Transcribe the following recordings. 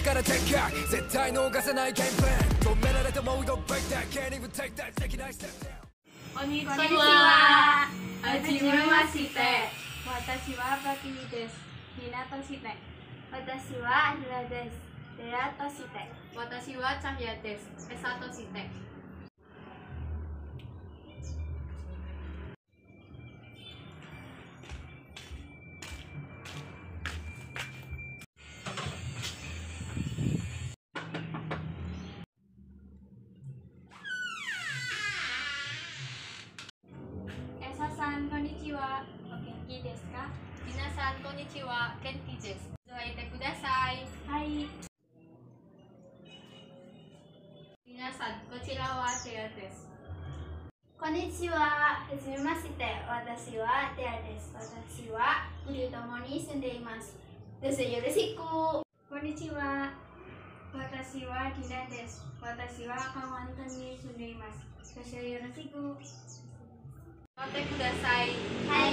から展開絶対逃さないゲームプラン止められたモード break that can't even take that できないステップダウンこんにちは。はじめまして。 私はバキです。ひなとして。 私はひなです。レアとして。 私はチャヒヤです。エサとして。 エサさん、こんにちは。お元気ですか？ 皆さんこんにちは。元気です。座ってください。 はい。 皆さんこちらはテアです。 こんにちは。はじめまして。私はテアです。私は国ともに住んでいます。どうぞよろしく。 こんにちは。私はティナです。私は川本に住んでいます。どうぞよろしく。 座ってください。 はい。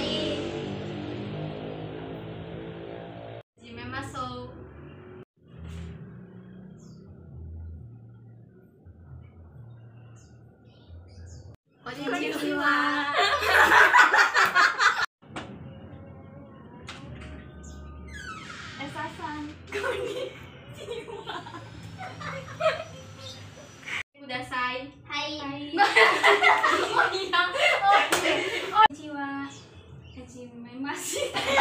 始めましょう。こんにちは。 エサさん、 こんにちは。ください。 はい。 はい。 こんにこんにちは。はじめまして。